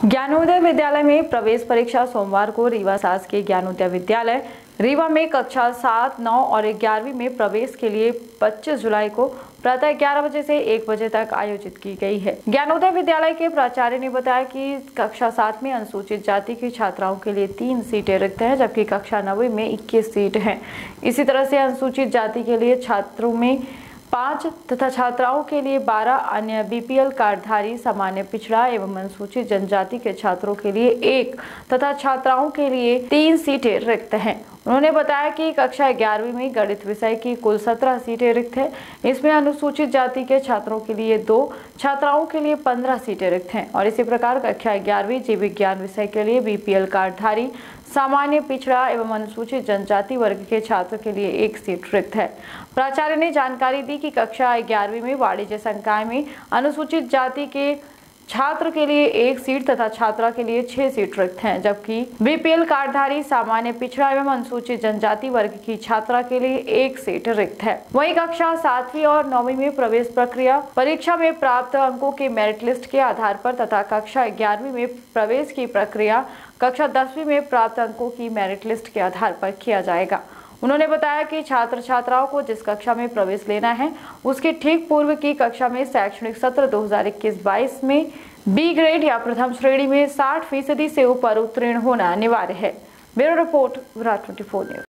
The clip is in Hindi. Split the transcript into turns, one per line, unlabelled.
ज्ञानोदय विद्यालय में प्रवेश परीक्षा सोमवार को रीवा शासकीय ज्ञानोदय विद्यालय रीवा में कक्षा 7, 9 और 11वीं में प्रवेश के लिए 25 जुलाई को प्रातः 11 बजे से 1 बजे तक आयोजित की गई है। ज्ञानोदय विद्यालय के प्राचार्य ने बताया कि कक्षा 7 में अनुसूचित जाति की छात्राओं के लिए 3 सीटें रिक्त हैं, जबकि कक्षा 9वीं में 21 सीट हैं। इसी तरह से अनुसूचित जाति के लिए छात्रों में 5 तथा छात्राओं के लिए 12 अन्य बीपीएल कार्डधारी, सामान्य पिछड़ा एवं अनुसूचित जनजाति के छात्रों के लिए 1 तथा छात्राओं के लिए 3 सीटें रिक्त हैं। उन्होंने बताया कि कक्षा 11वीं में गणित विषय की कुल 17 सीटें रिक्त हैं। इसमें अनुसूचित जाति के छात्रों के लिए 2, छात्राओं के लिए 15 सीटें रिक्त हैं और इसी प्रकार कक्षा 11वीं जीव विज्ञान विषय के लिए बीपीएल कार्डधारी, सामान्य पिछड़ा एवं अनुसूचित जनजाति वर्ग के छात्र के लिए 1 सीट रिक्त है। प्राचार्य ने जानकारी दी कि कक्षा 11वीं में वाणिज्य संकाय में अनुसूचित जाति के छात्र के लिए 1 सीट तथा छात्रा के लिए 6 सीट रिक्त हैं, जबकि बीपीएल कार्डधारी, सामान्य पिछड़ा एवं अनुसूचित जनजाति वर्ग की छात्रा के लिए 1 सीट रिक्त है। वहीं कक्षा 7वीं और 9वीं में प्रवेश प्रक्रिया परीक्षा में प्राप्त अंकों के मेरिट लिस्ट के आधार पर तथा कक्षा 11वीं में प्रवेश की प्रक्रिया कक्षा 10वीं में प्राप्त अंकों की मेरिट लिस्ट के आधार पर किया जाएगा। उन्होंने बताया कि छात्र छात्राओं को जिस कक्षा में प्रवेश लेना है उसके ठीक पूर्व की कक्षा में शैक्षणिक सत्र 2021-22 में बी ग्रेड या प्रथम श्रेणी में 60% से ऊपर उत्तीर्ण होना अनिवार्य है। Bureau report, Virat 24 news.